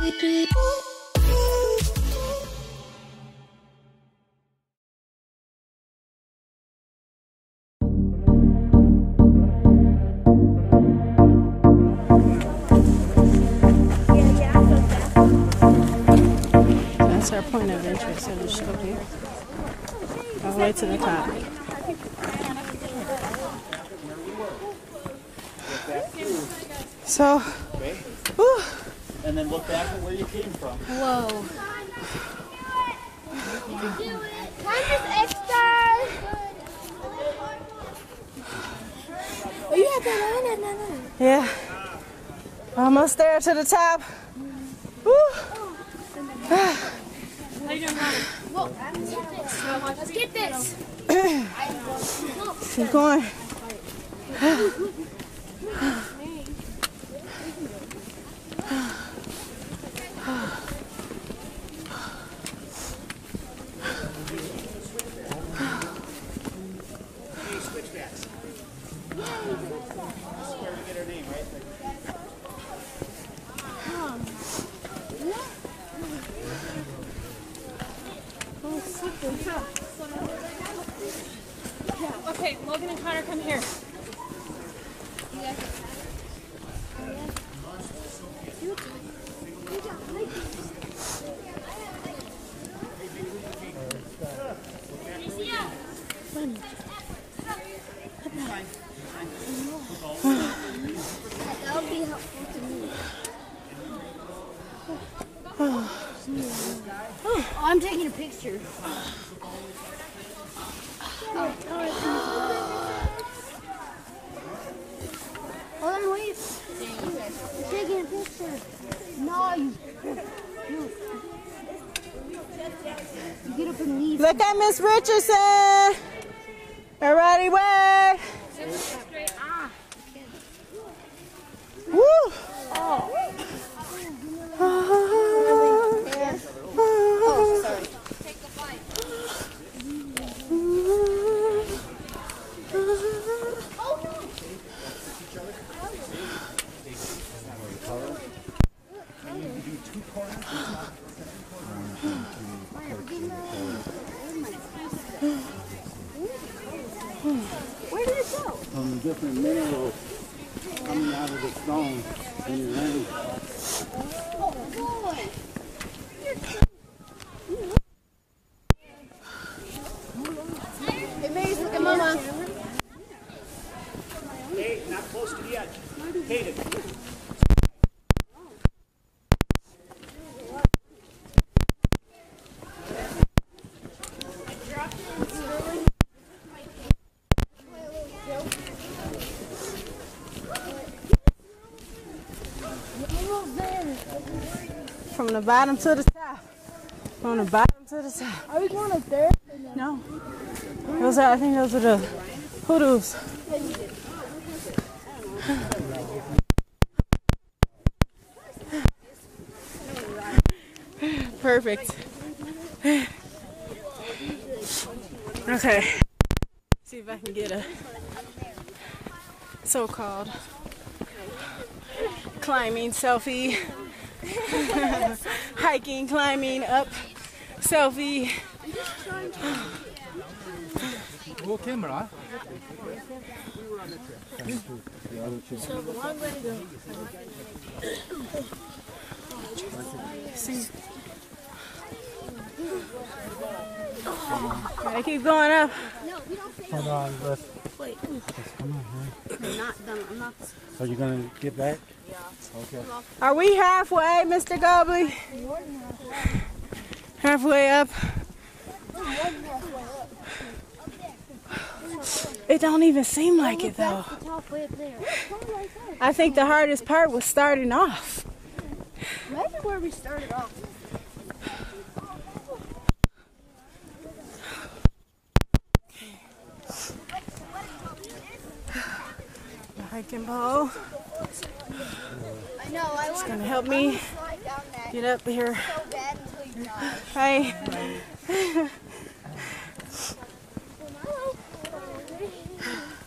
That's our point of interest, so just go here. All the way to the top. So, whew. And then look back at where you came from. Whoa. Time is extra. Oh, you have that on? Yeah. Almost there to the top. Woo. How you doing, Ronnie? Whoa. Let's get this. Keep going. Switchbacks. This is where we get our name, right? Okay, Logan and Connor, come here. That would be helpful to me. Oh, I'm taking a picture. Hold on, wait. I'm taking a picture. No, you get up and leave. Look at Miss Richardson. Everybody wave. Woo. Oh, sorry. Where did it go? From different minerals coming out of the stone in your rain. Oh, boy. Hey, Meir, look at Mama. Hey, not close to the edge. Hayden. From the bottom to the top. From the bottom to the top. Are we going up there? No. Those are, I think those are the hoodoos. Perfect. Okay. See if I can get a so-called climbing selfie. Hiking, climbing up, selfie. Roll camera. So the long way to go. See. Gotta keep going up. Hold on, let's Wait. come on here. I'm not done. I'm not. Are you going to get back? Yeah. Okay. Are we halfway, Mr. Gobley? Halfway up. It don't even seem like it though. Halfway up there. I think the hardest part was starting off. Imagine where we started off. The hiking pole. I know. It's gonna help me get up here. So bad until you die. Hey.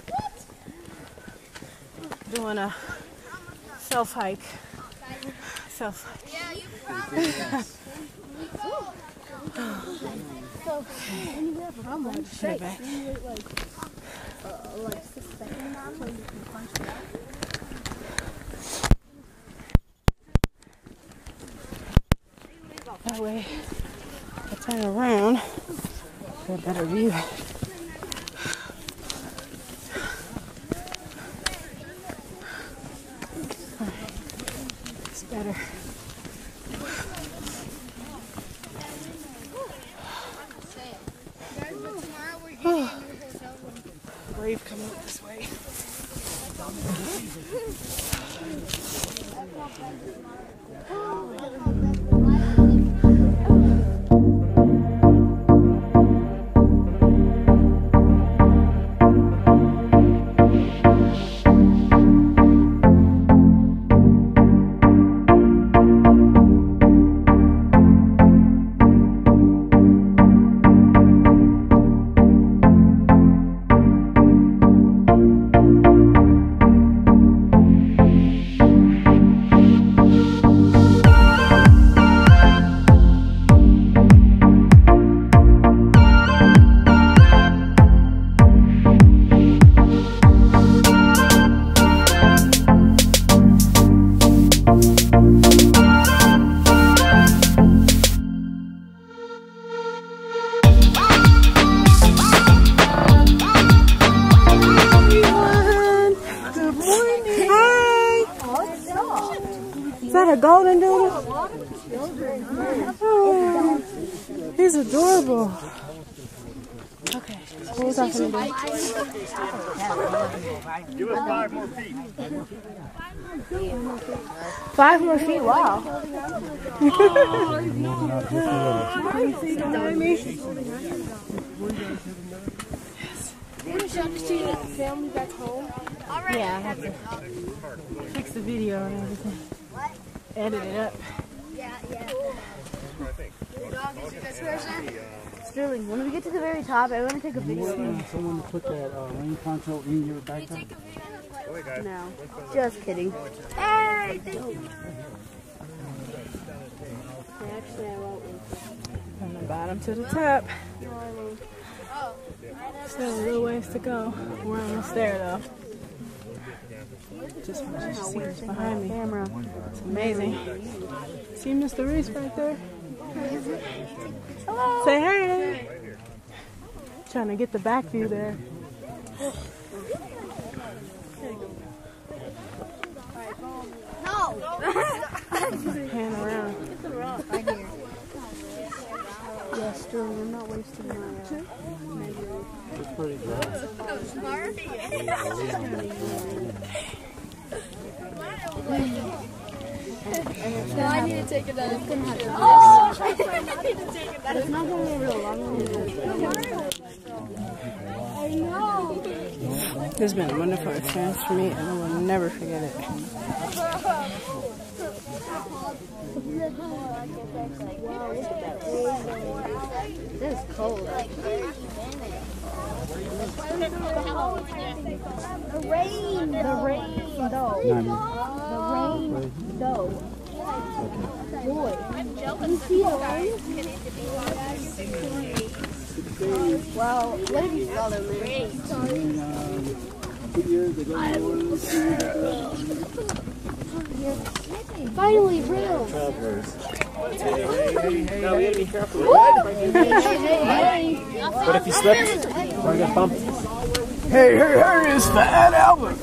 Doing a self hike. myself. Yeah, you probably does. Put it back. That way, I turn around for a better view. It's better. Wave coming up this way. Golden doodle? Oh, he's adorable. Okay, what was I going to do? Give us 5 more feet. 5 more feet, wow. Family back home. Yeah, I have to fix the video and everything. Edit it up. Sterling, when we get to the very top, I want to take a video. Someone put that rain poncho in your backpack? No, just kidding. Hey, thank you. Actually, I won't. From the bottom to the top. Still a little ways to go. We're almost there though. Just what you see what's behind me. It's amazing. See Mr. Reese right there? Hello. Say hey. Trying to get the back view there. No. Pan around. Right here. Yeah, Sterling, I'm not wasting my It's pretty good. No, I need to take it out. It's not going to be real long. I know. This has been a wonderful experience for me and I will never forget it. Wow, look at that wave. This is cold. The rain though. Boy, you see the rain? Well, what did you call them? Rain. 2 years ago, Finally, real. travelers. What if you slipped? Or get bumped? Hey, it's Fat Albert.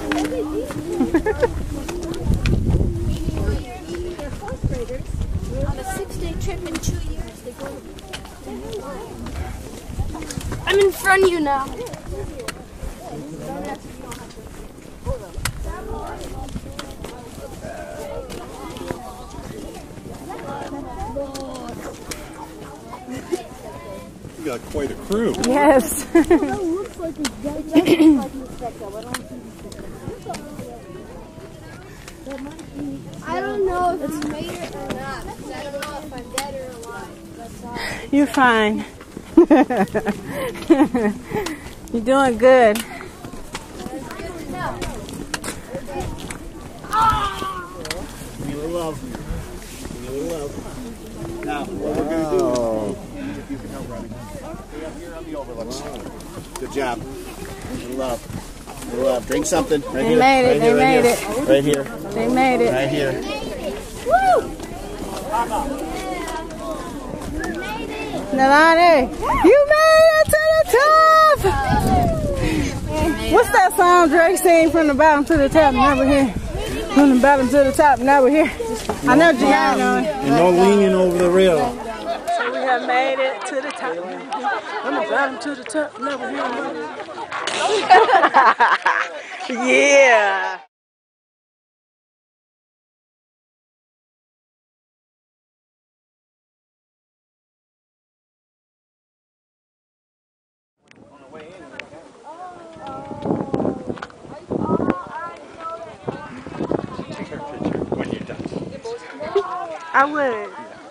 On a 6-day trip in 2 years, they go. I'm in front of you now. You got quite a crew. Yes. Looks like it's dead. I don't know if it's made it or not. Because I don't know if I'm dead or alive. That's all. You're fine. You're doing good. That's good to know. love. A little love. Now, what we're going to do if you can help running. Stay up here on the overlook. Good job. A little love. A little love. Drink something. Right They here. made it. Right They here, made right it. here. Right here. They made it. Right here. Woo! Nalani, you made it to the top! What's that song Drake sang, from the bottom to the top, never here? From the bottom to the top, never here. I know you got it on. And no leaning over the rail. So we have made it to the top. From the bottom to the top, never here. Yeah. I would.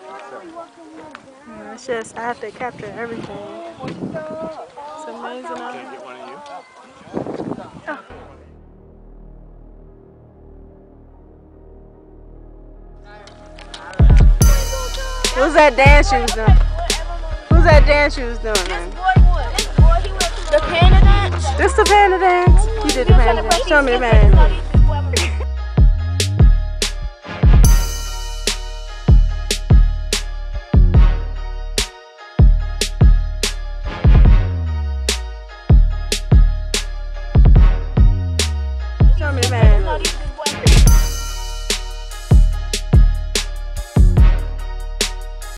It's just, I have to capture everything. It's amazing. Can I get one of you? Oh. Who's that dance shoes doing? Who's that dance shoes doing, man? The panda dance? This the panda dance? You did the panda dance. Show me the panda dance.